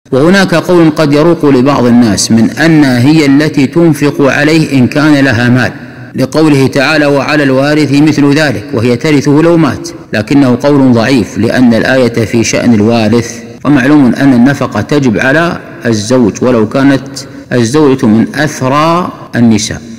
وهناك قول قد يروق لبعض الناس من أنها هي التي تنفق عليه إن كان لها مال، لقوله تعالى وعلى الوارث مثل ذلك، وهي ترثه لو مات، لكنه قول ضعيف لأن الآية في شأن الوارث، ومعلوم أن النفقة تجب على الزوج ولو كانت الزوجة من أثرى النساء.